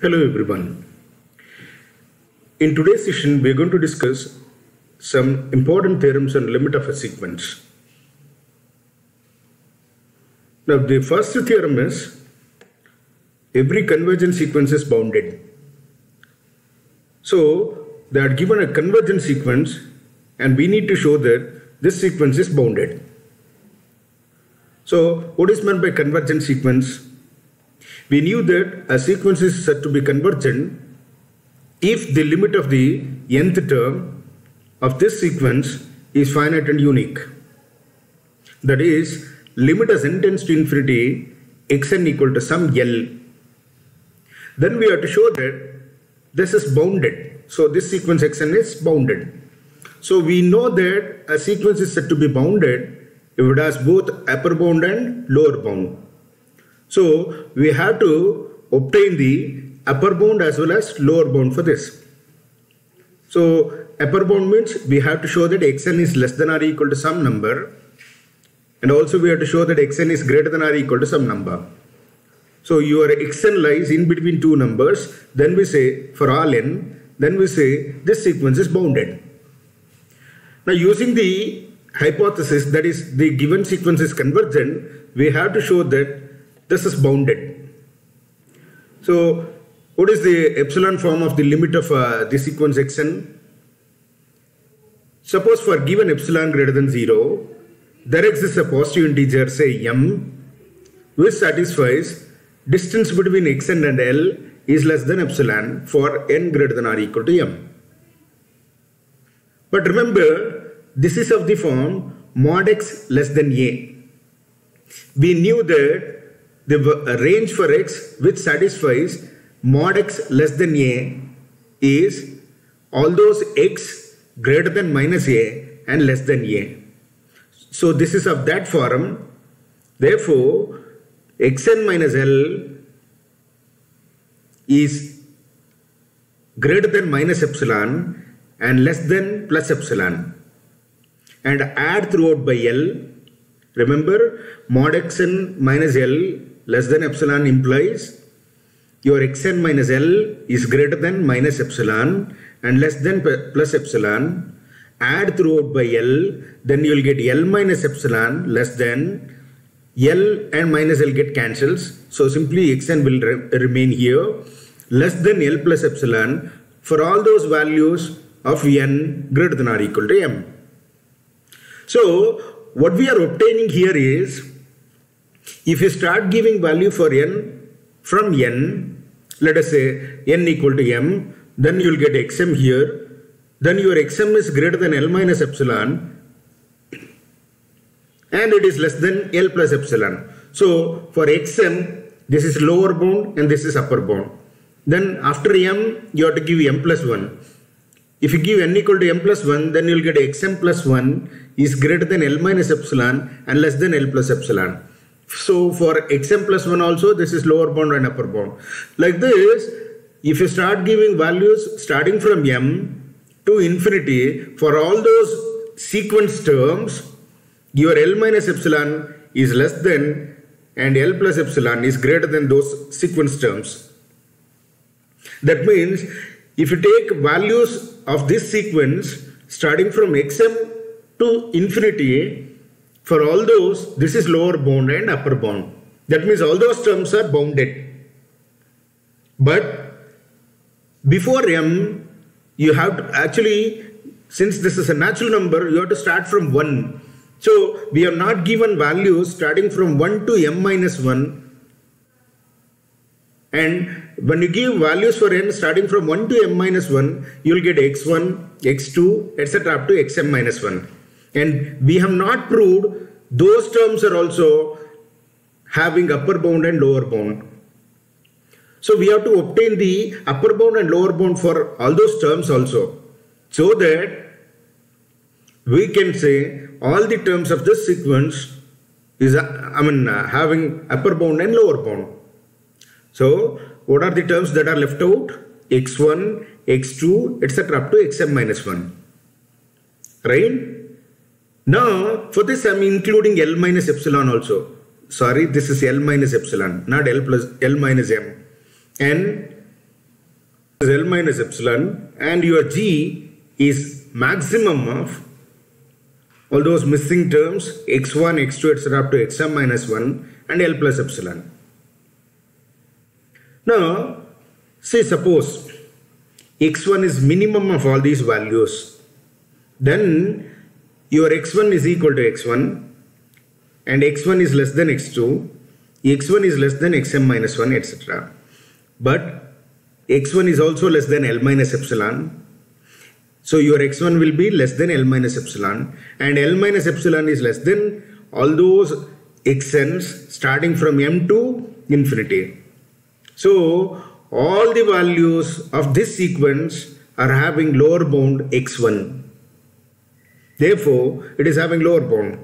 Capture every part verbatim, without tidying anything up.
Hello everyone. In today's session, we are going to discuss some important theorems on limit of a sequence. Now, the first theorem is every convergent sequence is bounded. So, they are given a convergent sequence and we need to show that this sequence is bounded. So, what is meant by convergent sequence? We knew that a sequence is said to be convergent if the limit of the nth term of this sequence is finite and unique. That is, limit as n tends to infinity xn equal to some L. Then we have to show that this is bounded. So this sequence xn is bounded. So we know that a sequence is said to be bounded if it has both upper bound and lower bound. So we have to obtain the upper bound as well as lower bound for this. So upper bound means we have to show that xn is less than or equal to some number, and also we have to show that xn is greater than or equal to some number. So your xn lies in between two numbers, then we say for all n, then we say this sequence is bounded. Now using the hypothesis that is the given sequence is convergent, we have to show that this is bounded. So what is the epsilon form of the limit of uh, the sequence xn? Suppose for given epsilon greater than zero, there exists a positive integer, say m, which satisfies distance between xn and L is less than epsilon for n greater than or equal to m. But remember, this is of the form mod x less than a. We knew that the range for x which satisfies mod x less than a is all those x greater than minus a and less than a. So this is of that form. Therefore, xn minus L is greater than minus epsilon and less than plus epsilon. And add throughout by L. Remember, mod xn minus L less than epsilon implies your xn minus L is greater than minus epsilon and less than plus epsilon. Add throughout by L, then you will get L minus epsilon less than L and minus L get cancels. So simply xn will re remain here less than L plus epsilon for all those values of n greater than or equal to m. So what we are obtaining here is, if you start giving value for n from n, let us say n equal to m, then you will get xm here. Then your xm is greater than L minus epsilon and it is less than L plus epsilon. So for xm, this is lower bound and this is upper bound. Then after m, you have to give m plus one. If you give n equal to m plus one, then you will get xm plus one is greater than L minus epsilon and less than L plus epsilon. So for xm plus one also, this is lower bound and upper bound. Like this, if you start giving values starting from m to infinity for all those sequence terms, your L minus epsilon is less than and L plus epsilon is greater than those sequence terms. That means if you take values of this sequence starting from xm to infinity, for all those, this is lower bound and upper bound. That means all those terms are bounded. But before m, you have to actually, since this is a natural number, you have to start from one. So we are not given values starting from one to m minus one. And when you give values for n starting from one to m minus one, you will get x one, x two, et cetera up to xm minus one. And we have not proved those terms are also having upper bound and lower bound. So we have to obtain the upper bound and lower bound for all those terms also, so that we can say all the terms of this sequence is, I mean, uh, having upper bound and lower bound. So what are the terms that are left out? x one, x two, et cetera up to xm minus one. Right? Now, for this I am including L minus epsilon also. Sorry, this is L minus epsilon, not L plus L minus M. And is L minus epsilon, and your G is maximum of all those missing terms x one, x two, et cetera up to xm minus one and L plus epsilon. Now, say suppose x one is minimum of all these values, then your x one is equal to x one and x one is less than x two, x one is less than xm minus one, et cetera. But x one is also less than L minus epsilon. So your x one will be less than L minus epsilon, and L minus epsilon is less than all those xn's starting from m to infinity. So all the values of this sequence are having lower bound x one. Therefore, it is having lower bound.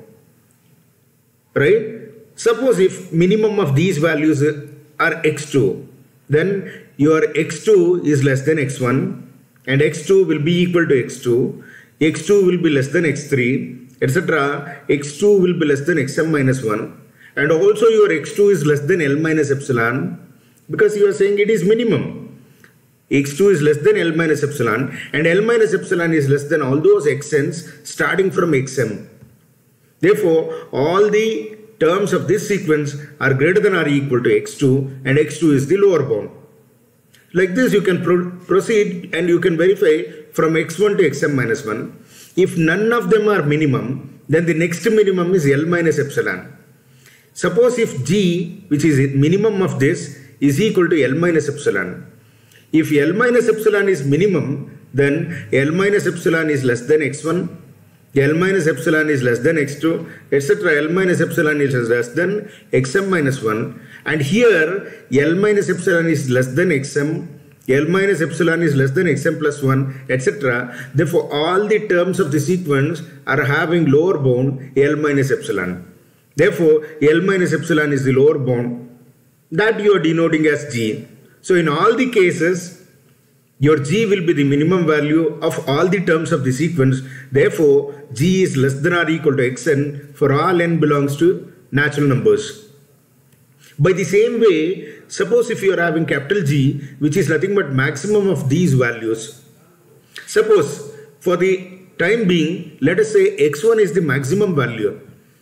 Right? Suppose if minimum of these values are x two, then your x two is less than x one. And x two will be equal to x two, x two will be less than x three, et cetera. x two will be less than xm minus one, and also your x two is less than L minus epsilon, because you are saying it is minimum. x two is less than L minus epsilon, and L minus epsilon is less than all those xn's starting from xm. Therefore, all the terms of this sequence are greater than or equal to x two, and x two is the lower bound. Like this, you can pro proceed and you can verify from x one to xm minus one. If none of them are minimum, then the next minimum is L minus epsilon. Suppose if G, which is minimum of this, is equal to L minus epsilon. If L minus epsilon is minimum, then L minus epsilon is less than x one, L minus epsilon is less than x two, et cetera. L minus epsilon is less than xm minus one. And here L minus epsilon is less than xm, L minus epsilon is less than xm plus one, et cetera. Therefore, all the terms of the sequence are having lower bound L minus epsilon. Therefore, L minus epsilon is the lower bound that you are denoting as G. So, in all the cases, your G will be the minimum value of all the terms of the sequence. Therefore, G is less than or equal to xn for all n belongs to natural numbers. By the same way, suppose if you are having capital G, which is nothing but maximum of these values. Suppose for the time being, let us say x one is the maximum value.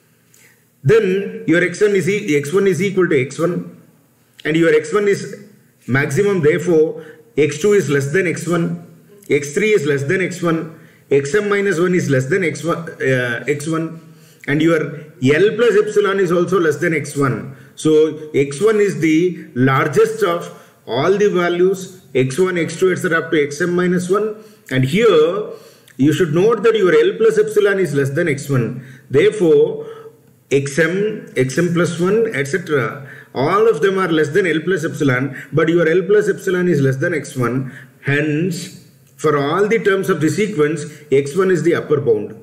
Then your x one is, e x one is equal to x one, and your x one is maximum. Therefore, x two is less than x one, x three is less than x one, xm minus one is less than x one, uh, x one, and your L plus epsilon is also less than x one. So x one is the largest of all the values x one, x two, et cetera up to xm minus one. And here you should note that your L plus epsilon is less than x one. Therefore, xm, xm plus one, et cetera. All of them are less than L plus epsilon, but your L plus epsilon is less than x one. Hence, for all the terms of the sequence, x one is the upper bound.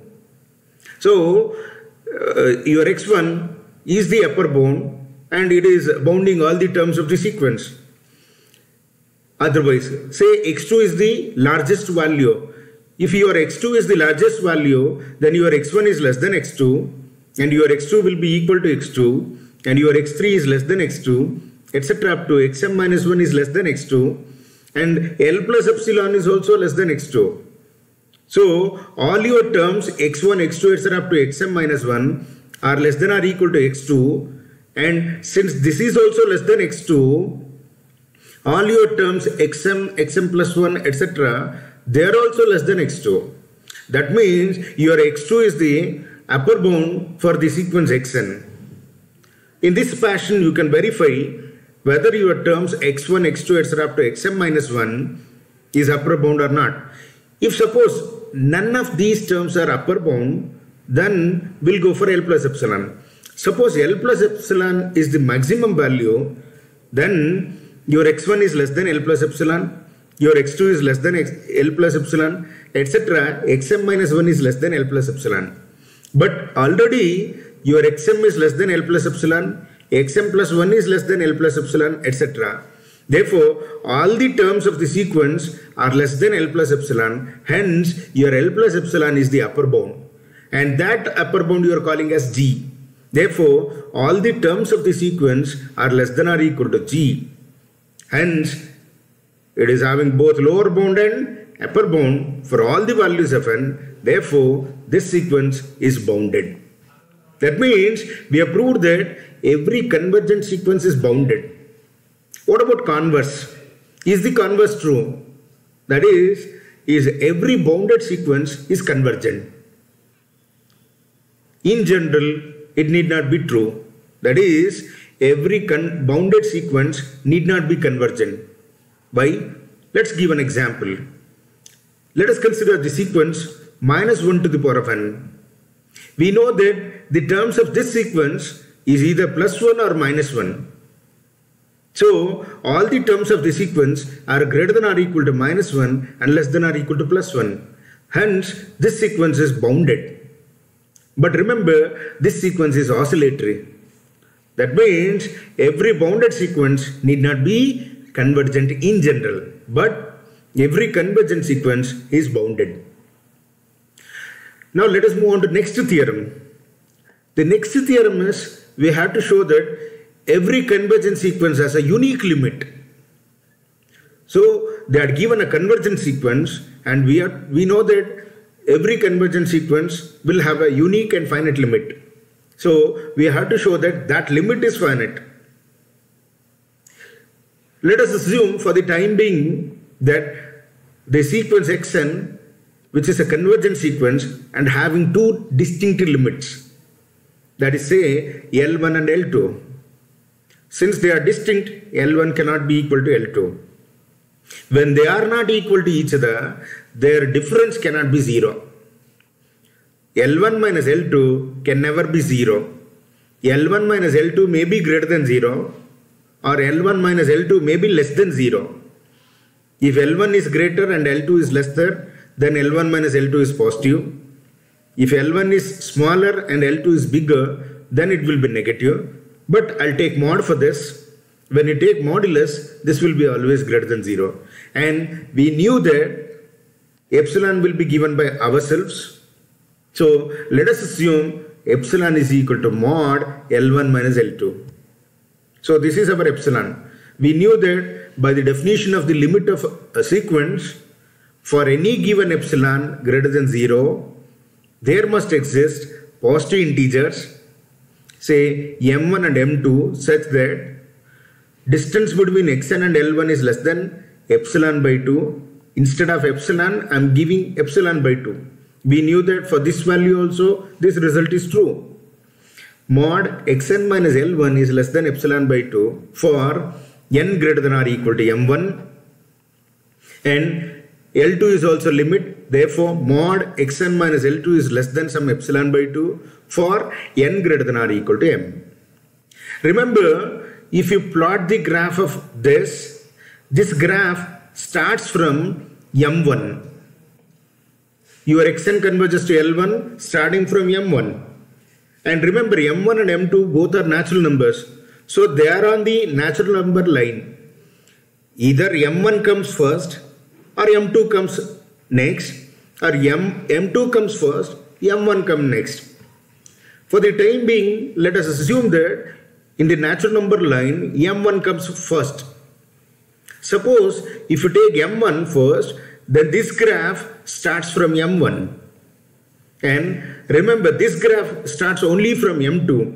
So, uh, your x one is the upper bound and it is bounding all the terms of the sequence. Otherwise, say x two is the largest value. If your x two is the largest value, then your x one is less than x two and your x two will be equal to x two. And your x three is less than x two, et cetera up to xm minus one is less than x two, and L plus epsilon is also less than x two. So, all your terms x one, x two, et cetera up to xm minus one are less than or equal to x two, and since this is also less than x two, all your terms xm, xm plus one, et cetera, they are also less than x two. That means your x two is the upper bound for the sequence xn. In this fashion, you can verify whether your terms x one, x two, et cetera up to xm minus one is upper bound or not. If suppose none of these terms are upper bound, then we'll go for L plus epsilon. Suppose L plus epsilon is the maximum value, then your x one is less than L plus epsilon, your x two is less than X, L plus epsilon, et cetera. Xm minus one is less than L plus epsilon. But already your xm is less than L plus epsilon, xm plus one is less than L plus epsilon, et cetera. Therefore, all the terms of the sequence are less than L plus epsilon. Hence, your L plus epsilon is the upper bound. And that upper bound you are calling as G. Therefore, all the terms of the sequence are less than or equal to G. Hence, It is having both lower bound and upper bound for all the values of n. Therefore, this sequence is bounded. That means we have proved that every convergent sequence is bounded. What about converse? Is the converse true? That is, is every bounded sequence is convergent? In general, it need not be true. That is, every bounded sequence need not be convergent. Why? Let's give an example. Let us consider the sequence minus one to the power of n. We know that the terms of this sequence is either plus one or minus one. So, all the terms of the sequence are greater than or equal to minus one and less than or equal to plus one. Hence, this sequence is bounded. But remember, this sequence is oscillatory. That means every bounded sequence need not be convergent in general, but every convergent sequence is bounded. Now let us move on to next theorem. The next theorem is we have to show that every convergent sequence has a unique limit. So they are given a convergent sequence, and we are we know that every convergent sequence will have a unique and finite limit. So we have to show that that limit is finite. Let us assume for the time being that the sequence xn, which is a convergent sequence and having two distinct limits, that is say L one and L two. Since they are distinct, L one cannot be equal to L two. When they are not equal to each other, their difference cannot be zero. L one minus L two can never be zero. L one minus L two may be greater than zero, or L one minus L two may be less than zero. If L one is greater and L two is lesser, then L one minus L two is positive. If L one is smaller and L two is bigger, then it will be negative. But I'll take mod for this. When you take modulus, this will be always greater than zero. And we knew that epsilon will be given by ourselves. So let us assume epsilon is equal to mod L one minus L two. So this is our epsilon. We knew that by the definition of the limit of a sequence, for any given epsilon greater than zero, there must exist positive integers, say m one and m two, such that distance between xn and L one is less than epsilon by two. Instead of epsilon, I am giving epsilon by two. We knew that for this value also, this result is true. Mod xn minus L one is less than epsilon by two for n greater than or equal to m one, and L two is also limit. Therefore, mod xn minus L two is less than some epsilon by two for n greater than or equal to m. Remember, if you plot the graph of this, this graph starts from m one. Your xn converges to L one starting from m one. And remember, m one and m two both are natural numbers. So they are on the natural number line. Either m one comes first or m two comes next, or m, m2 comes first, m one comes next. For the time being, let us assume that in the natural number line, m one comes first. Suppose if you take m one first, then this graph starts from m one. And remember, this graph starts only from m two.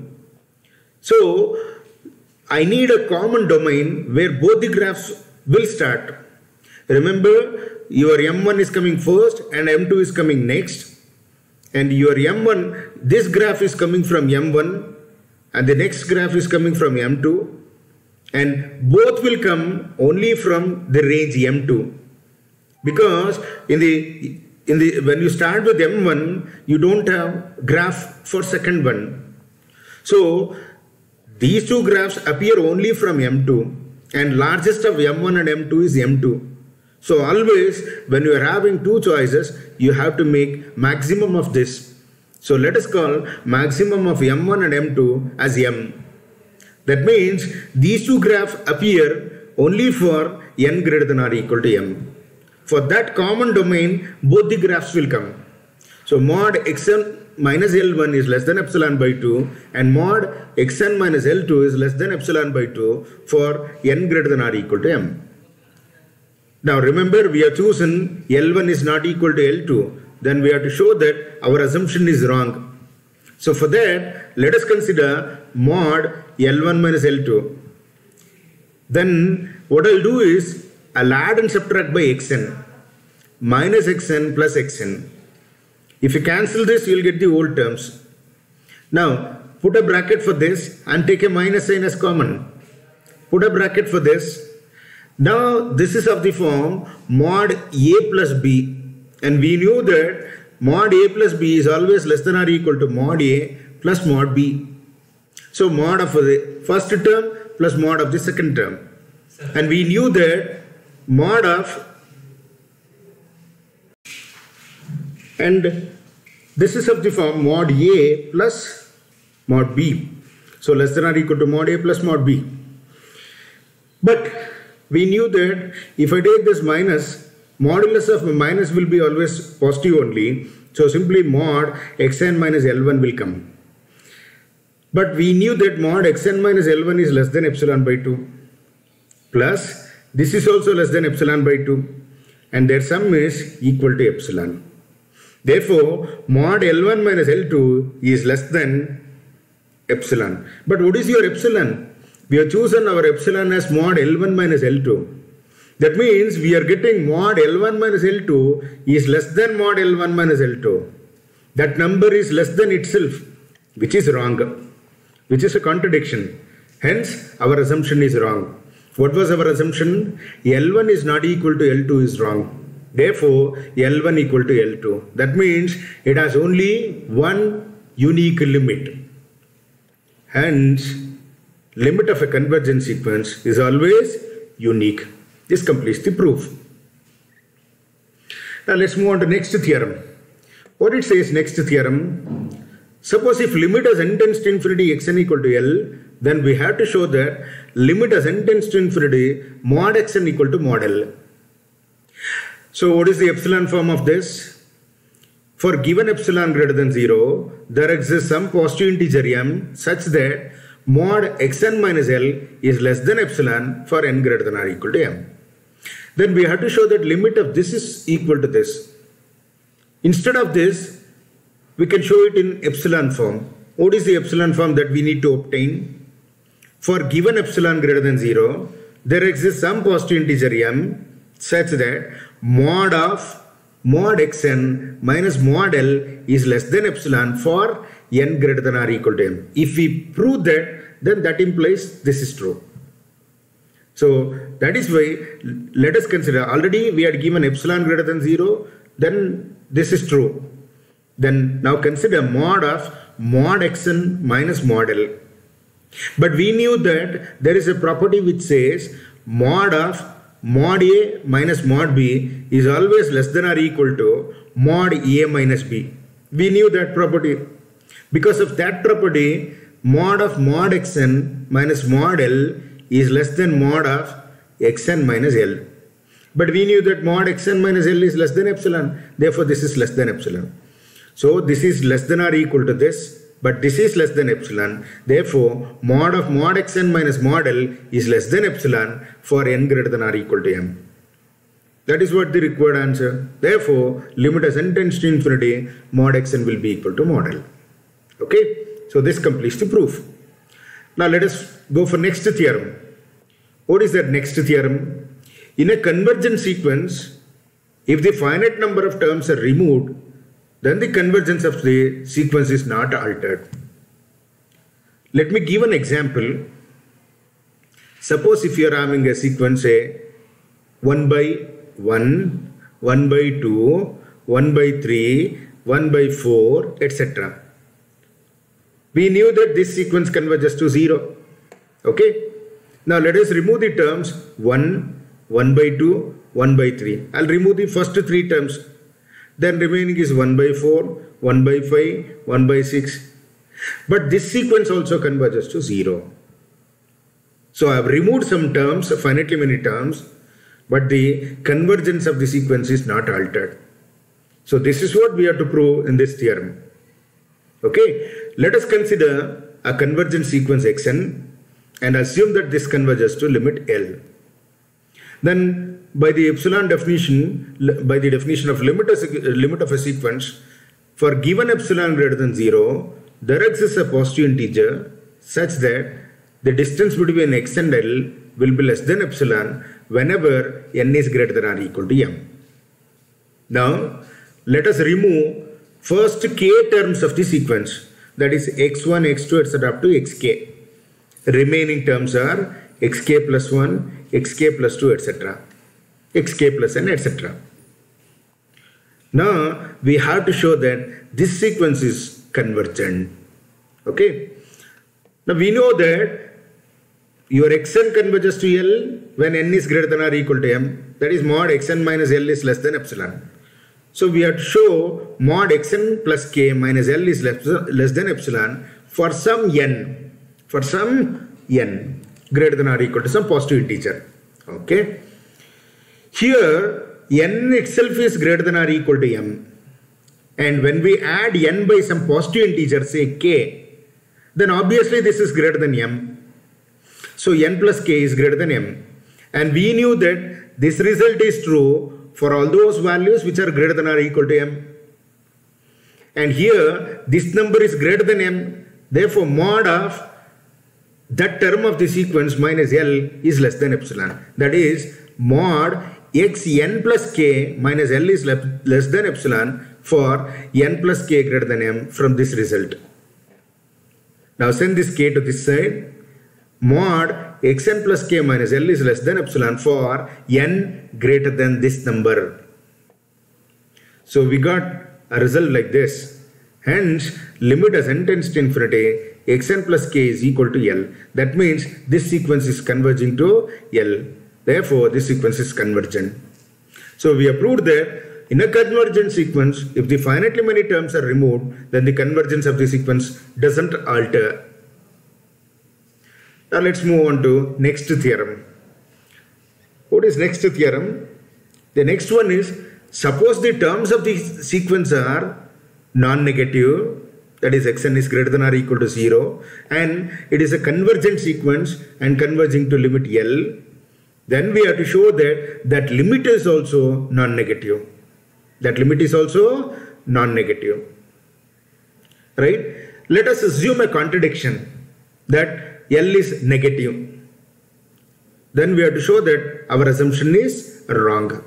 So I need a common domain where both the graphs will start. Remember, your m one is coming first and m two is coming next. And your m one, this graph is coming from m one and the next graph is coming from m two. And both will come only from the range m two. Because in the in the when you start with m one, you don't have graph for second one. So these two graphs appear only from m two, and largest of m one and m two is m two. So always when you are having two choices, you have to make maximum of this. So let us call maximum of m one and m two as m. That means these two graphs appear only for n greater than or equal to m. For that common domain, both the graphs will come. So mod xn minus L one is less than epsilon by two, and mod xn minus L two is less than epsilon by two for n greater than or equal to m. Now remember, we have chosen L one is not equal to L two. Then we have to show that our assumption is wrong. So for that, let us consider mod L one minus L two. Then what I'll do is, I'll add and subtract by xn. Minus xn plus xn. If you cancel this, you'll get the old terms. Now, put a bracket for this and take a minus sign as common. Put a bracket for this. Now, this is of the form mod a plus b. And we knew that mod a plus b is always less than or equal to mod a plus mod b. So, mod of the first term plus mod of the second term. And we knew that mod of, and this is of the form mod a plus mod b. So less than or equal to mod a plus mod b. But we knew that if I take this minus, modulus of minus will be always positive only. So simply mod xn minus L one will come. But we knew that mod xn minus L one is less than epsilon by two. Plus this is also less than epsilon by two. And their sum is equal to epsilon. Therefore, mod L one minus L two is less than epsilon. But what is your epsilon? We have chosen our epsilon as mod L one minus L two. That means we are getting mod L one minus L two is less than mod L one minus L two. That number is less than itself, which is wrong, which is a contradiction. Hence, our assumption is wrong. What was our assumption? L one is not equal to L two is wrong. Therefore, L one equal to L two. That means it has only one unique limit. Hence, limit of a convergent sequence is always unique. This completes the proof. Now let's move on to next theorem. What it says next theorem? Suppose if limit as n tends to infinity xn equal to L, then we have to show that limit as n tends to infinity mod xn equal to mod L. So what is the epsilon form of this? For given epsilon greater than zero, there exists some positive integer m such that mod xn minus L is less than epsilon for n greater than or equal to m. Then we have to show that limit of this is equal to this. Instead of this, we can show it in epsilon form. What is the epsilon form that we need to obtain? For given epsilon greater than zero, there exists some positive integer m such that mod of mod xn minus mod L is less than epsilon for n greater than or equal to m. If we prove that, then that implies this is true. So that is why let us consider, already we had given epsilon greater than zero, then this is true. Then now consider mod of mod xn minus mod L. But we knew that there is a property which says mod of mod a minus mod b is always less than or equal to mod a minus b. We knew that property. Because of that property, mod of mod xn minus mod L is less than mod of xn minus L. But we knew that mod xn minus L is less than epsilon. Therefore, this is less than epsilon. So this is less than or equal to this, but this is less than epsilon. Therefore, mod of mod xn minus mod L is less than epsilon for n greater than or equal to m. That is what the required answer. Therefore, limit as n tends to infinity, mod xn will be equal to mod L. Okay, so this completes the proof. Now let us go for next theorem. What is that next theorem? In a convergent sequence, if the finite number of terms are removed, then the convergence of the sequence is not altered. Let me give an example. Suppose if you are having a sequence, say one by one, one by two, one by three, one by four, et cetera. We knew that this sequence converges to zero. Okay. Now let us remove the terms one, one by two, one by three. I'll remove the first three terms. Then remaining is one by four, one by five, one by six. But this sequence also converges to zero. So I have removed some terms, finitely many terms, but the convergence of the sequence is not altered. So this is what we have to prove in this theorem. Okay, let us consider a convergent sequence xn and assume that this converges to limit L. Then by the epsilon definition, by the definition of limit of, limit of a sequence, for given epsilon greater than zero, there exists a positive integer such that the distance between x and L will be less than epsilon whenever n is greater than or equal to m. Now, let us remove first k terms of the sequence, that is x one, x two, et cetera up to xk. Remaining terms are xk plus one, xk plus two, et cetera, xk plus n, et cetera. Now, we have to show that this sequence is convergent. Okay. Now, we know that your xn converges to L when n is greater than or equal to m. That is mod xn minus L is less than epsilon. So we have to show mod xn plus k minus L is less, less than epsilon for some n, for some n greater than or equal to some positive integer. Okay. Here n itself is greater than or equal to m, and when we add n by some positive integer, say k, then obviously this is greater than m. So n plus k is greater than m, and we knew that this result is true for all those values which are greater than or equal to m. And here this number is greater than m, therefore mod of that term of the sequence minus L is less than epsilon. That is mod xn plus k minus L is less than epsilon for n plus k greater than m from this result. Now send this k to this side. Mod xn plus k minus L is less than epsilon for n greater than this number. So we got a result like this. Hence, limit as n tends to infinity, xn plus k is equal to L. That means this sequence is converging to L. Therefore, this sequence is convergent. So we have proved that in a convergent sequence, if the finitely many terms are removed, then the convergence of the sequence doesn't alter. Now let's move on to next theorem. What is next theorem? The next one is, suppose the terms of the sequence are non-negative, that is xn is greater than or equal to zero, and it is a convergent sequence and converging to limit L. Then we have to show that that limit is also non-negative. That limit is also non-negative. Right? Let us assume a contradiction that L is negative. Then we have to show that our assumption is wrong.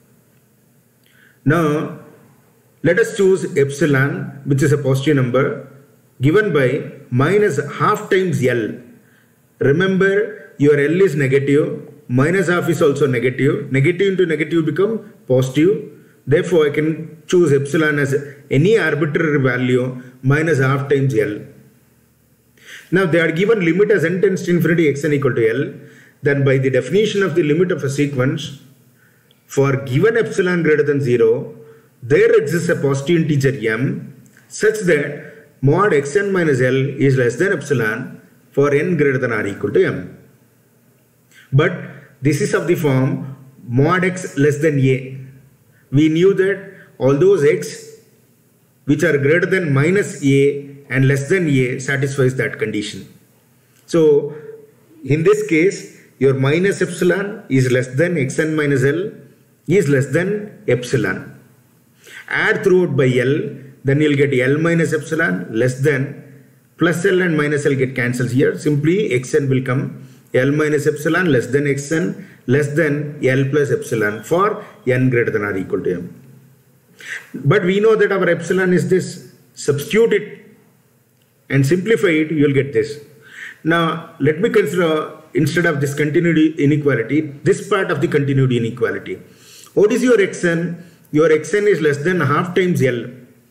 Now, let us choose epsilon, which is a positive number, given by minus half times L. Remember, your L is negative. Minus half is also negative. Negative into negative become positive. Therefore, I can choose epsilon as any arbitrary value minus half times L. Now, they are given limit as n tends to infinity xn equal to L. Then by the definition of the limit of a sequence, for given epsilon greater than zero, there exists a positive integer m such that mod xn minus L is less than epsilon for n greater than or equal to m. But this is of the form mod x less than a. We knew that all those x which are greater than minus a and less than a satisfies that condition. So in this case, your minus epsilon is less than xn minus L is less than epsilon. Add throughout by L, then you'll get L minus epsilon less than, plus L and minus L get cancelled here. Simply xn will come L minus epsilon less than xn less than L plus epsilon for n greater than or equal to m. But we know that our epsilon is this. Substitute it and simplify it, you will get this. Now let me consider, instead of this continued inequality, this part of the continued inequality. What is your xn? Your xn is less than half times L.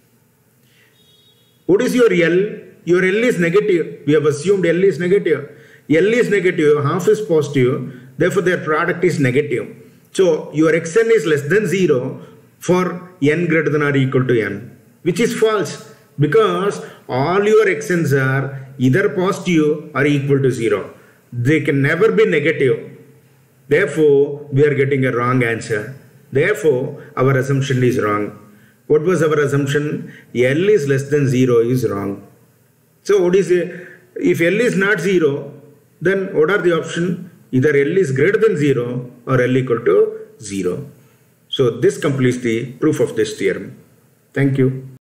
What is your L? Your L is negative. We have assumed L is negative. L is negative, half is positive, therefore their product is negative. So your xn is less than zero for n greater than or equal to m, which is false because all your xn's are either positive or equal to zero. They can never be negative. Therefore, we are getting a wrong answer. Therefore, our assumption is wrong. What was our assumption? L is less than zero is wrong. So what is it? If L is not zero, then what are the options? either L is greater than zero or L equal to zero. So this completes the proof of this theorem. Thank you.